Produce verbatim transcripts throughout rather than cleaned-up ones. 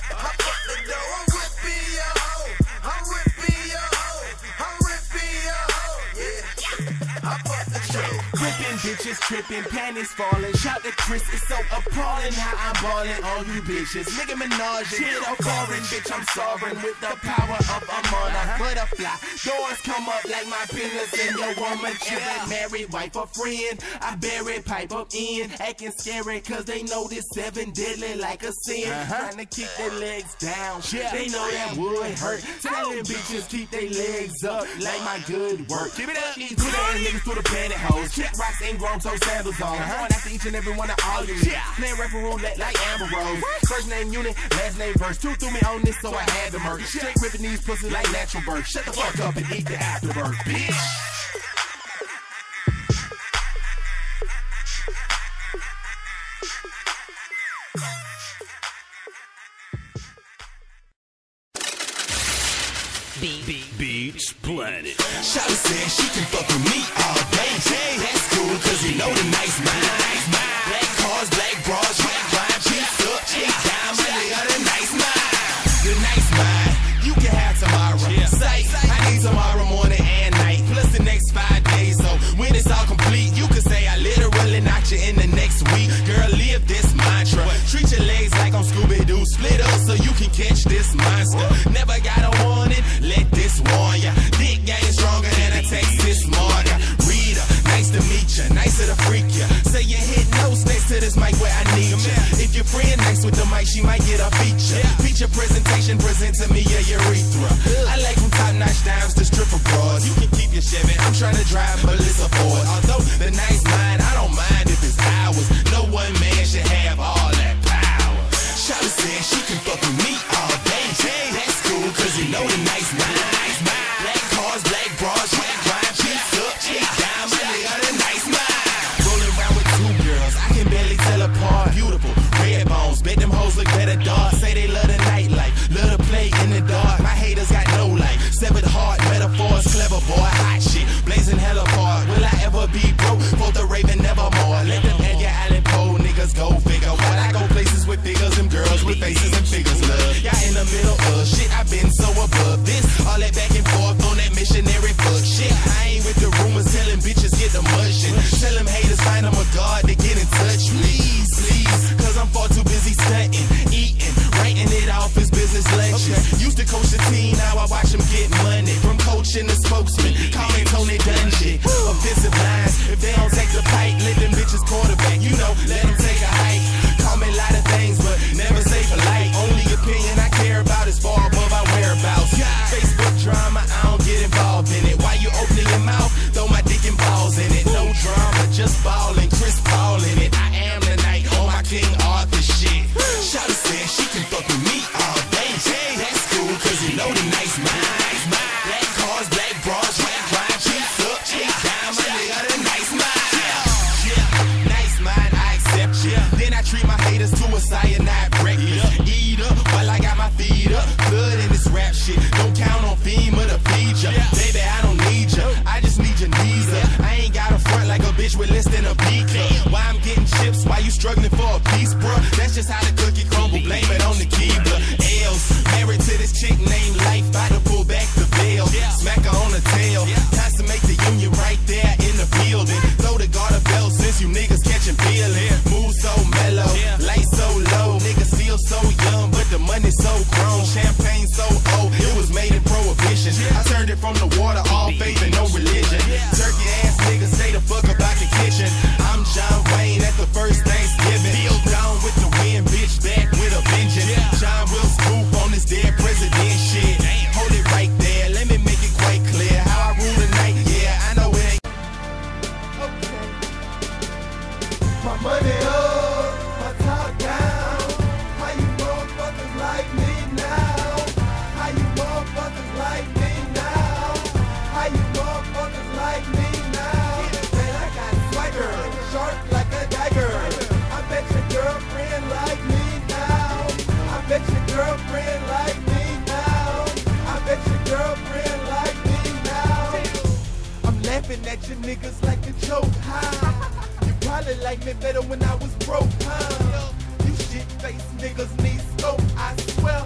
I fuck the dough, I'm ripping your hoe. I'm ripping your hoe. I'm ripping your hoe. Yeah, I fuck the dough. Ripping bitches, tripping, panties falling. Shout to Chris, it's so appalling how I'm ballin' on you bitches. Nicki Minaj, hit a foreign bitch, I'm sovereign with the power of a monarch. Butterfly, doors come up like my penis in your woman. Every married wife or friend, I bury pipe up in. Acting scary cause they know this seven deadly like a sin. Uh-huh. Trying to keep their legs down, yeah. They know that would hurt. Telling bitches keep their legs up like my good work. Give it up, these good ass niggas through the pantyhose. Check rocks ain't grown, so sandals on. Uh-huh. Going after each and every one of all of you. Yeah. Playing rapper roulette like Amber Rose. First name unit, last name verse. Two threw me on this, so I had to merge. Straight ripping these pussies like natural birth. Shut the fuck up and eat the afterbirth, bitch. Beach Planet. Shawty said she can fuck with me all day. That's cool, cause you know the nice mind. Black cars, black bras, black grind, cheeks up, cheeks down, my nigga, the nice mind. The nice mind, you can have tomorrow. Say, I need tomorrow morning and night, plus the next five days. So when it's all complete, you can say I literally knocked you in the next week. Girl, live this mantra. Treat your legs like on Scooby-Doo. Split up so you can catch this monster. Never gotta want it, let this warn ya. Dick game stronger than a Texas mortar. Reader, nice to meet ya, nicer to freak ya. Say you hit notes next to this mic where I need ya. If your friend nice with the mic, she might get a feature. Feature presentation, present to me your urethra. I like from top-notch dimes to stripper bras. You can keep your Chevy, I'm trying to drive Melissa Ford. Although the nice mind, I don't mind if it's ours. No one man should have all that power. Shawty said she can fuck with me all day. That's cool, cause you know the nice mind. Black cars, black bras, black grind, cheeks up, cheeks down, my nigga, the nice mind. Rolling around with two girls, I can barely tell apart. Beautiful, red bones, bet them hoes look better dark. Say they love the nightlife, love to play in the dark. My haters got no life, severed heart, metaphors, clever boy, hot shit, blazing hella apart. Will I ever be broke? Both the Raven nevermore. Let them have your island pole, niggas go figure. While I go places with figures, them girls with faces and figures love. Y'all in the middle of shit, I've been so above this. All that back and forth on that missionary fuck shit. I ain't with the rumors telling bitches get the mushing. Tell them haters find them a guard to get in touch. Please, please, cause I'm far too busy stunting, eating, writing it off as business lectures. Okay. Used to coach the team, now I watch them get money. From coaching to spokesman, call me Tony Dungy. Offensive lines, if they don't take the pipe, let them bitches quarterback. You know, let them take a hike. Call me a lot of things, but never say polite. Only opinion I care about is far above our whereabouts. Facebook drama, I don't get involved in it. Why you opening your mouth? Throw my dick and balls in it. No drama, just ballin', Chris Paul in it. I am the night on my King Arthur shit. Shawty said she can fuck with me all day. That's cool, cause you know the nice mind. Black cars, black bras, black grind, cheeks up, cheeks down, my nigga, the nice mind. Yeah, nice mind, I accept you. Then I treat my haters to a cyanide breakfast. Eat up while I got my feet up. Blood in this rap shit. Don't count on FEMA to feed ya. Baby, I don't need ya. I just need your knees up. I ain't got a front like a bitch with less than a B club. Why I'm getting chips? Why you struggling for a piece, bruh? That's just how the cookie crumble. Blame it on the Keebler. L's married to this chick named Life. About to pull back the veil. Smack her on the tail. Consummate the union right there in the building. Throw the garter belt since you niggas catching feeling. Move so mellow, light so low. Niggas feel so young, but the money so grown. Champagne so old, it was made in prohibition. I turned it from the water, all faith and no religion. Turkey ass niggas say the fuck about the kitchen. I'm John Wayne at the first Thanksgiving. Feel down with the wind, bitch, back with a vengeance. John will spoof on this dead president shit. Hold it right there, let me make it quite clear how I rule the night. Yeah, I know it ain't. Okay. My money up, my top down. How you motherfuckers like me now? How you motherfuckers like me now? How you motherfuckers like me now? Man, I got swagger, sharp like a dagger. I bet your girlfriend like me now. I bet your girlfriend like me now. I bet your girlfriend like me now. I'm laughing at you niggas like a joke, huh? You probably liked me better when I was broke, huh? You shit-faced niggas need scope, I swear.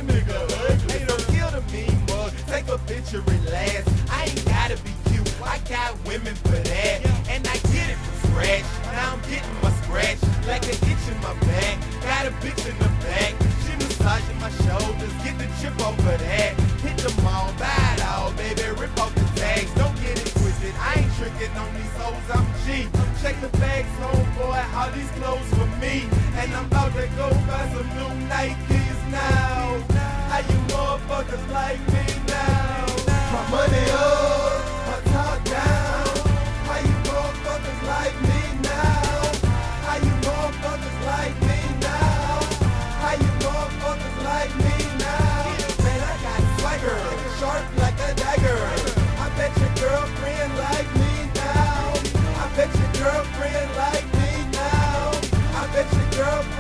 nigga ugly. Ain't no kill the mean mug, take a picture and last. I ain't gotta be cute, I got women for that. And I get it from scratch, now I'm getting my scratch like an itch in my back. Got a bitch in the back, she massaging my shoulders, get the chip over that. Hit the mall, buy it all, baby, rip off the tags. Don't get it twisted, I ain't tricking on these hoes, I'm cheap. Check the bags, homeboy, all these clothes for me. And I'm about to go buy some new Nikes now. How you motherfuckers like me now? My money up, my top down. How you motherfuckers like me now? How you motherfuckers like me now? How you motherfuckers like me now? Man, I got swagger, sharp like a dagger. I bet your girlfriend like me now. I bet your girlfriend like me now. I bet your girlfriend